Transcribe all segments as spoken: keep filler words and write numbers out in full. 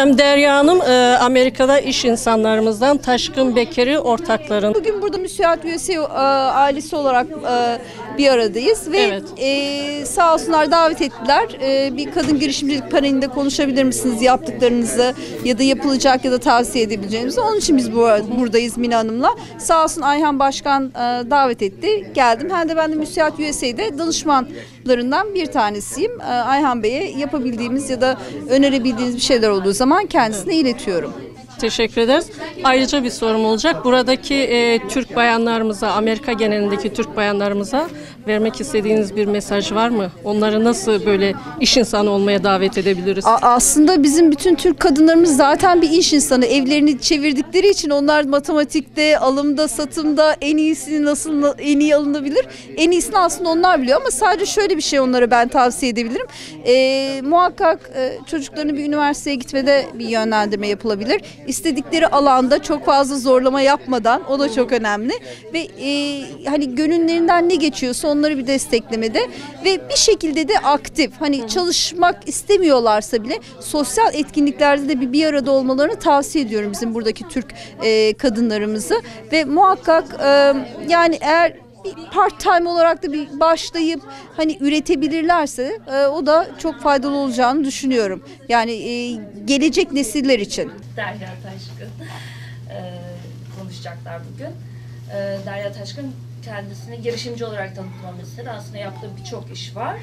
Efendim Derya Hanım, e, Amerika'da iş insanlarımızdan Taşkın Bekir'i ortakların. Bugün burada Müsiat U S A e, ailesi olarak e, bir aradayız ve Evet. e, sağ olsunlar davet ettiler. E, bir kadın girişimcilik panelinde konuşabilir misiniz yaptıklarınızı ya da yapılacak ya da tavsiye edebileceğinizi. Onun için biz bu, buradayız Mine Hanım'la. Sağ olsun Ayhan Başkan e, davet etti. Geldim. Hem de ben de Müsiat U S A'de danışmanlarından bir tanesiyim. E, Ayhan Bey'e yapabildiğimiz ya da önerebildiğiniz bir şeyler olduğu zaman kendisine iletiyorum. Teşekkür ederiz. Ayrıca bir sorum olacak. Buradaki e, Türk bayanlarımıza, Amerika genelindeki Türk bayanlarımıza vermek istediğiniz bir mesaj var mı? Onları nasıl böyle iş insanı olmaya davet edebiliriz? A- aslında bizim bütün Türk kadınlarımız zaten bir iş insanı. Evlerini çevirdikleri için onlar matematikte, alımda, satımda en iyisini nasıl en iyi alınabilir? En iyisini aslında onlar biliyor ama sadece şöyle bir şey onlara ben tavsiye edebilirim. E, muhakkak e, çocuklarını bir üniversiteye gitmede bir yönlendirme yapılabilir. İstedikleri alanda çok fazla zorlama yapmadan, o da çok önemli ve e, hani gönüllerinden ne geçiyorsa onları bir desteklemede ve bir şekilde de aktif, hani çalışmak istemiyorlarsa bile sosyal etkinliklerde de bir, bir arada olmalarını tavsiye ediyorum bizim buradaki Türk e, kadınlarımızı ve muhakkak e, yani eğer part time olarak da bir başlayıp hani üretebilirlerse e, o da çok faydalı olacağını düşünüyorum. Yani e, gelecek nesiller için. Derya Taşkın e, konuşacaklar bugün. E, Derya Taşkın kendisini girişimci olarak tanıtmamı istedi. Aslında yaptığı birçok iş var.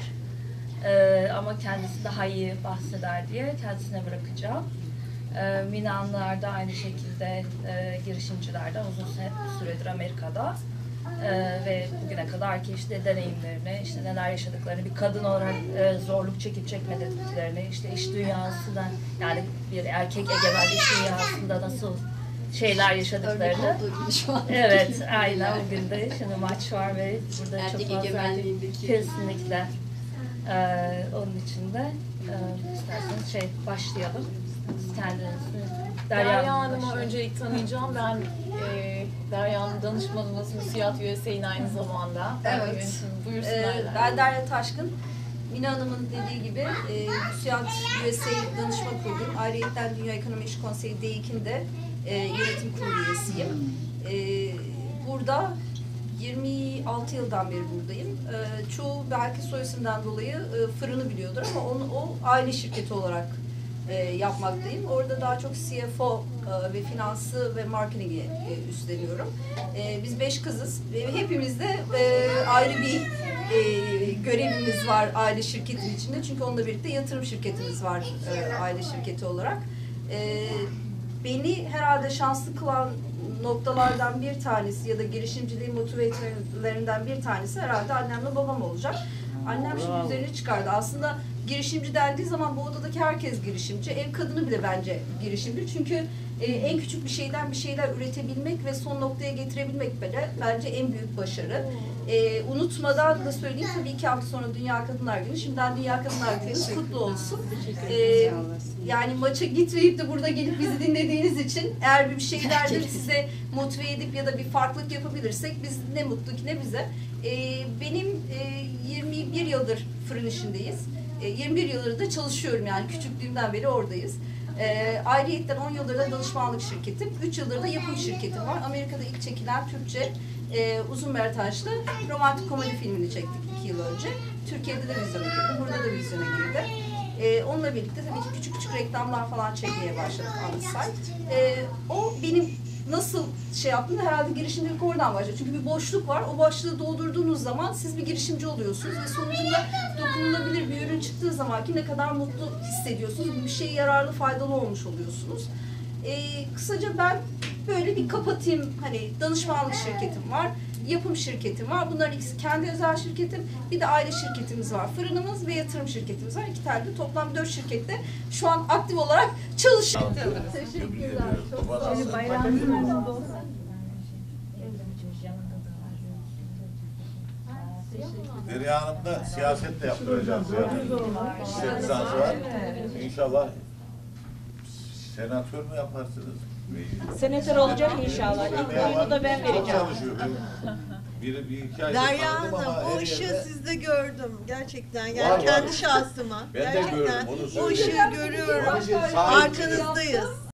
E, ama kendisi daha iyi bahseder diye kendisine bırakacağım. E, Mine Hanımlar da aynı şekilde e, girişimcilerden uzun süredir Amerika'da. Ee, ve bugüne kadar ki işte deneyimlerini, işte neler yaşadıklarını, bir kadın olarak e, zorluk çekip çekmediklerini, işte iş dünyasında yani bir erkek egemen iş dünyasında nasıl şeyler yaşadıklarını. Evet, aynen bugün de şimdi maç var ve burada erkek çok fazla kesinlikle. Ee, onun için de e, isterseniz şey başlayalım. Siz kendinizi Derya, Derya Hanım'ı öncelik tanıyacağım. Ben e, Derya Hanım danışmanımız Müsiat U S A'nin aynı zamanda. Evet. Buyursunlar. Ee, ben Derya Taşkın. Mine Hanım'ın dediği gibi e, Müsiat U S A danışma kurulu. Ayrıyeten Dünya Ekonomi İş Konseyi D İK'in de e, yönetim kurulu üyesiyim. E, burada yirmi altı yıldan beri buradayım. E, çoğu belki soy isimden dolayı e, fırını biliyordur ama onu o aile şirketi olarak E, yapmaktayım. Orada daha çok C F O e, ve finansı ve marketingi e, üstleniyorum. E, biz beş kızız ve hepimizde e, ayrı bir e, görevimiz var aile şirketin içinde. Çünkü onunla birlikte yatırım şirketimiz var e, aile şirketi olarak. E, beni herhalde şanslı kılan noktalardan bir tanesi ya da girişimciliği motive etmelerinden bir tanesi herhalde annemle babam olacak. Annem şimdi üzerine çıkardı. Aslında girişimci dendiği zaman bu odadaki herkes girişimci. Ev kadını bile bence girişimci. Çünkü e, en küçük bir şeyden bir şeyler üretebilmek ve son noktaya getirebilmek bile bence en büyük başarı. E, unutmadan da söyleyeyim, tabii iki hafta sonra Dünya Kadınlar Günü. Şimdiden Dünya Kadınlar Günü'nüz kutlu olsun. E, yani maça gitmeyip de burada gelip bizi dinlediğiniz için eğer bir şeylerdir size motive edip ya da bir farklılık yapabilirsek biz ne mutlu ki ne bize. E, benim e, yirmi bir yıldır fırın işindeyiz. yirmi bir yıldır da çalışıyorum, yani küçüklüğümden beri oradayız. E, ayrıyetten on yıldır da danışmanlık şirketim, üç yıldır da yapım şirketim var. Amerika'da ilk çekilen Türkçe e, uzun metrajlı romantik komedi filmini çektik iki yıl önce. Türkiye'de de vizyona girdi, burada da vizyona girdi. E, onunla birlikte tabii ki küçük küçük reklamlar falan çekmeye başladık on the side. E, o benim nasıl şey yaptığında herhalde girişimcilik oradan başlıyor. Çünkü bir boşluk var. O boşluğu doldurduğunuz zaman siz bir girişimci oluyorsunuz ve sonucunda dokunulabilir bir ürün çıktığı zaman ki ne kadar mutlu hissediyorsunuz. Bir şeye yararlı, faydalı olmuş oluyorsunuz. Ee, kısaca ben böyle bir kapatayım. Hani danışmanlık şirketim var, yapım şirketim var. Bunların ikisi kendi özel şirketim. Bir de aile şirketimiz var. Fırınımız ve yatırım şirketimiz var. İki tane de toplam dört şirkette şu an aktif olarak çalışıyor. Teşekkürler. Çok sağ olun. Bayramınız olsun. Derya Hanım da siyaset de yaptıracağız yani. İşte lisansı var. İnşallah senatör mü yaparsınız? Senatör olacak inşallah. İlk oyunu da ben vereceğim. Çok çalışıyor. bir, bir iki ayda Derya tanıdım ama Hanım, o her ışığı yerde- sizde gördüm gerçekten. Yani Var, var. kendi şahsıma. Ben de gerçekten gördüm, onu o ışığı söyleyeyim. görüyorum. Onun için sahip çıkıyorum. Arkanızdayız.